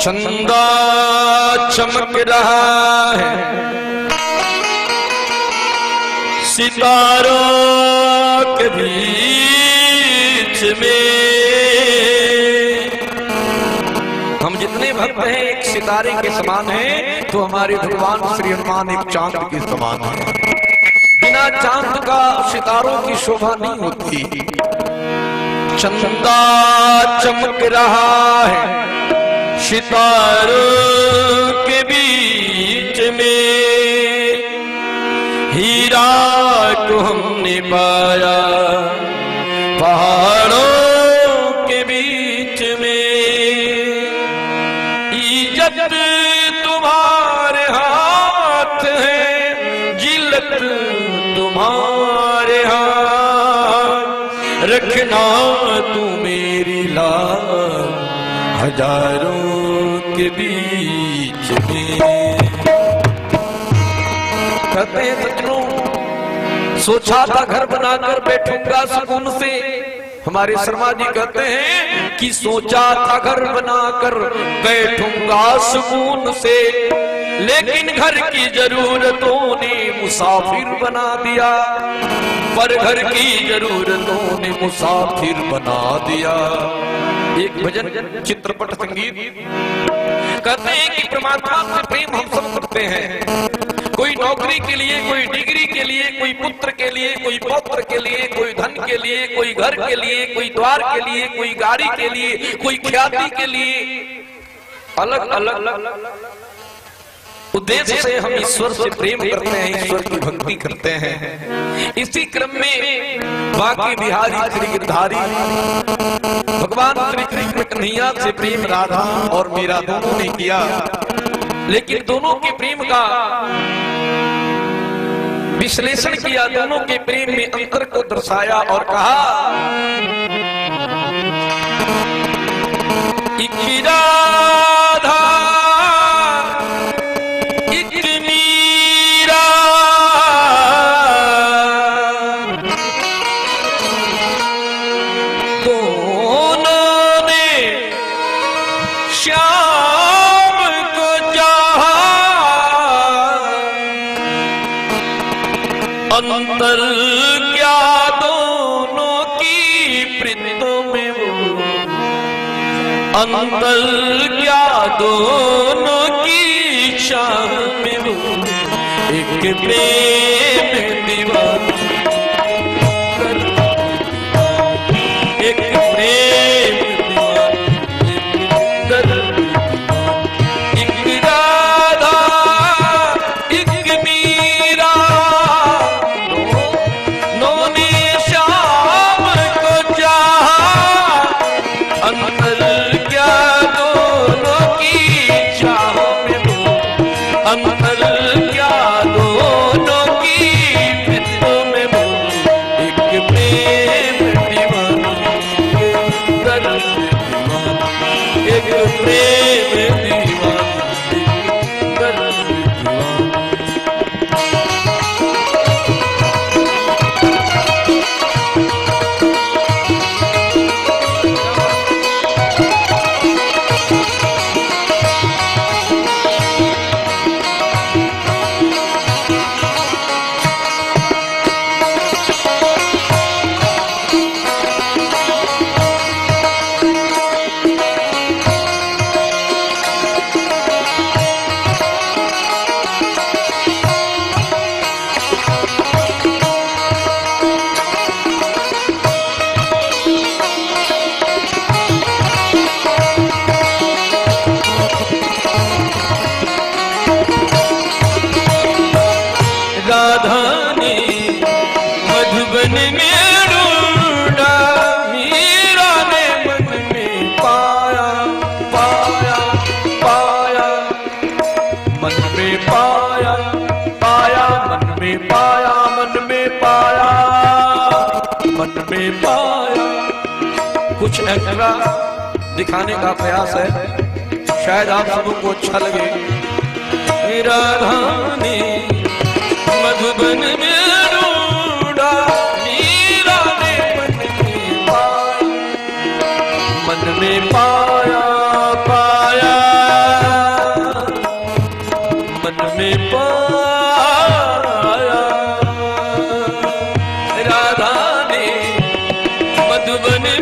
चंदा चमक रहा है सितारों के बीच में। हम जितने भक्त हैं एक सितारे के समान हैं, तो हमारे भगवान श्री हनुमान एक चांद के समान हैं। बिना चांद का सितारों की शोभा नहीं होती। चंदा चमक रहा है सितारों के बीच में, हीरा को हमने पाया पहाड़ों के बीच में। इज्जत तुम्हारे हाथ है, जिल्लत तुम्हारे हाथ, रखना तू मेरी लाज हजारों के बीच में। कहते हैं सज्जनों, सोचा था घर बनाकर बैठूंगा सुकून से। हमारे शर्मा जी कहते हैं कि सोचा था घर बनाकर बैठूंगा सुकून से, लेकिन घर की जरूरतों ने मुसाफिर बना दिया, पर घर की जरूरतों ने मुसाफिर बना दिया। एक भजन चित्रपट संगीत कहते हैं कि परमात्मा से प्रेम हम सब करते हैं। कोई नौकरी के लिए, कोई डिग्री के लिए, कोई पुत्र के लिए, कोई पौत्र के लिए, कोई धन के लिए, कोई घर के लिए, कोई द्वार के लिए, कोई गाड़ी के लिए, कोई ख्याति के लिए, अलग अलग उद्देश्य से हम ईश्वर से प्रेम करते हैं, ईश्वर की भक्ति करते हैं। इसी क्रम में बाकी बिहारी श्री गिरधारी भगवान श्री कृष्ण कन्हैया से प्रेम राधा और मीरा दोनों ने किया, लेकिन दोनों के प्रेम का विश्लेषण किया, दोनों के प्रेम में अंतर को दर्शाया और कहा एक राधा एक मीरा, दोनों ने श्याम को चाहा, अंतर क्या दोनों की प्रीतों में वो, अंतर क्या दोनों की शाम में वो, एक प्रेम दीवाना, एक प्रेम कुछ एक्स्ट्रा दिखाने का प्रयास है, शायद आप सबको अच्छा लगे। राधा ने मधुबन में ढूंढा, मीरा ने मन में पाया, पाया मधुबन